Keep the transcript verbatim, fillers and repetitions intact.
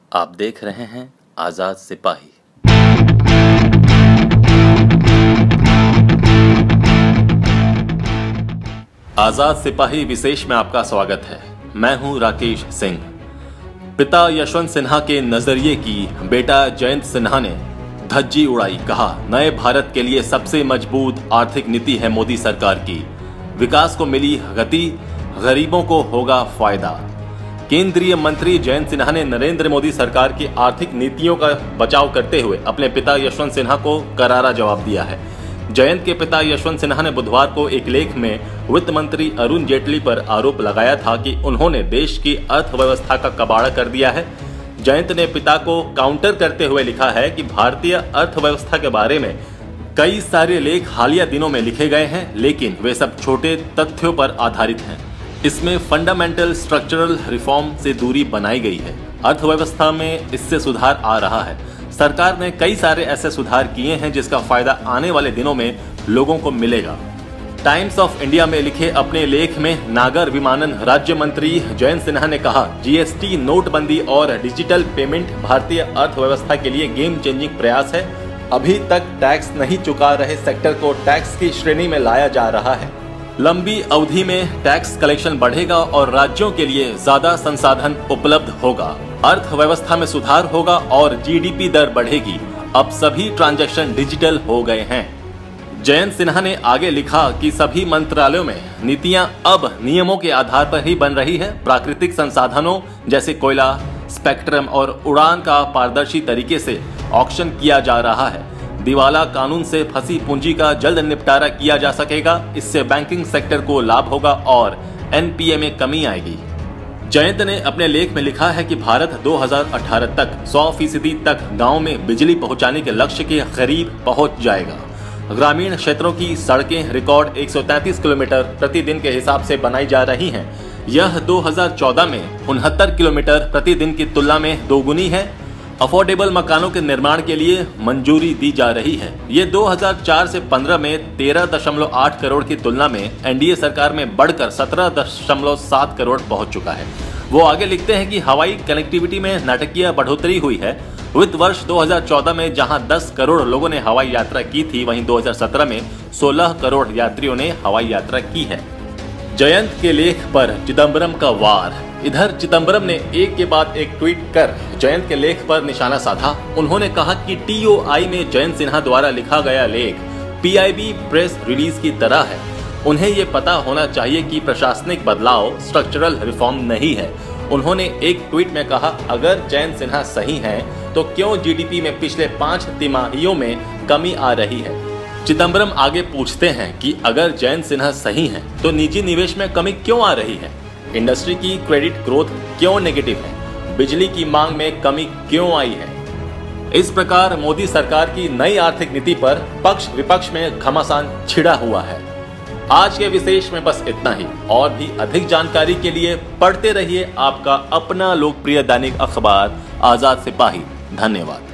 आप देख रहे हैं आजाद सिपाही। आजाद सिपाही विशेष में आपका स्वागत है। मैं हूं राकेश सिंह। पिता यशवंत सिन्हा के नजरिए की बेटा जयंत सिन्हा ने धज्जी उड़ाई। कहा, नए भारत के लिए सबसे मजबूत आर्थिक नीति है मोदी सरकार की। विकास को मिली गति, गरीबों को होगा फायदा। केंद्रीय मंत्री जयंत सिन्हा ने नरेंद्र मोदी सरकार की आर्थिक नीतियों का बचाव करते हुए अपने पिता यशवंत सिन्हा को करारा जवाब दिया है। जयंत के पिता यशवंत सिन्हा ने बुधवार को एक लेख में वित्त मंत्री अरुण जेटली पर आरोप लगाया था कि उन्होंने देश की अर्थव्यवस्था का कबाड़ा कर दिया है। जयंत ने पिता को काउंटर करते हुए लिखा है कि भारतीय अर्थव्यवस्था के बारे में कई सारे लेख हालिया दिनों में लिखे गए हैं, लेकिन वे सब छोटे तथ्यों पर आधारित हैं। इसमें फंडामेंटल स्ट्रक्चरल रिफॉर्म से दूरी बनाई गई है। अर्थव्यवस्था में इससे सुधार आ रहा है। सरकार ने कई सारे ऐसे सुधार किए हैं जिसका फायदा आने वाले दिनों में लोगों को मिलेगा। टाइम्स ऑफ इंडिया में लिखे अपने लेख में नागर विमानन राज्य मंत्री जयंत सिन्हा ने कहा, जीएसटी, नोटबंदी और डिजिटल पेमेंट भारतीय अर्थव्यवस्था के लिए गेम चेंजिंग प्रयास है। अभी तक टैक्स नहीं चुका रहे सेक्टर को टैक्स की श्रेणी में लाया जा रहा है। लंबी अवधि में टैक्स कलेक्शन बढ़ेगा और राज्यों के लिए ज्यादा संसाधन उपलब्ध होगा। अर्थव्यवस्था में सुधार होगा और जीडीपी दर बढ़ेगी। अब सभी ट्रांजैक्शन डिजिटल हो गए हैं। जयंत सिन्हा ने आगे लिखा कि सभी मंत्रालयों में नीतियां अब नियमों के आधार पर ही बन रही है। प्राकृतिक संसाधनों जैसे कोयला, स्पेक्ट्रम और उड़ान का पारदर्शी तरीके से ऑक्शन किया जा रहा है। दिवाला कानून से फंसी पूंजी का जल्द निपटारा किया जा सकेगा। इससे बैंकिंग सेक्टर को लाभ होगा और एनपीए में कमी आएगी। जयंत ने अपने लेख में लिखा है कि भारत दो हज़ार अठारह तक सौ फीसदी तक गांव में बिजली पहुंचाने के लक्ष्य के करीब पहुंच जाएगा। ग्रामीण क्षेत्रों की सड़कें रिकॉर्ड एक सौ तैंतीस किलोमीटर प्रतिदिन के हिसाब से बनाई जा रही हैं। यह दो हज़ार चौदह में उनहत्तर किलोमीटर प्रतिदिन की तुलना में दोगुनी है। अफोर्डेबल मकानों के निर्माण के लिए मंजूरी दी जा रही है। ये दो हज़ार चार से पंद्रह में तेरह दशमलव आठ करोड़ की तुलना में एनडीए सरकार में बढ़कर सत्रह दशमलव सात करोड़ पहुंच चुका है। वो आगे लिखते हैं कि हवाई कनेक्टिविटी में नाटकीय बढ़ोतरी हुई है। वित्त वर्ष दो हज़ार चौदह में जहां दस करोड़ लोगों ने हवाई यात्रा की थी, वहीं दो हज़ार सत्रह में सोलह करोड़ यात्रियों ने हवाई यात्रा की है। जयंत के लेख पर चिदंबरम का वार। इधर चिदंबरम ने एक के बाद एक ट्वीट कर जयंत के लेख पर निशाना साधा। उन्होंने कहा कि टीओआई में जयंत सिन्हा द्वारा लिखा गया लेख पीआईबी प्रेस रिलीज की तरह है। उन्हें ये पता होना चाहिए कि प्रशासनिक बदलाव स्ट्रक्चरल रिफॉर्म नहीं है। उन्होंने एक ट्वीट में कहा, अगर जयंत सिन्हा सही हैं, तो क्यों जीडीपी में पिछले पांच तिमाहियों में कमी आ रही है। चिदंबरम आगे पूछते हैं कि अगर जयंत सिन्हा सही हैं, तो निजी निवेश में कमी क्यों आ रही है। इंडस्ट्री की क्रेडिट ग्रोथ क्यों नेगेटिव है। बिजली की मांग में कमी क्यों आई है। इस प्रकार मोदी सरकार की नई आर्थिक नीति पर पक्ष विपक्ष में घमासान छिड़ा हुआ है। आज के विशेष में बस इतना ही। और भी अधिक जानकारी के लिए पढ़ते रहिए आपका अपना लोकप्रिय दैनिक अखबार आजाद सिपाही। धन्यवाद।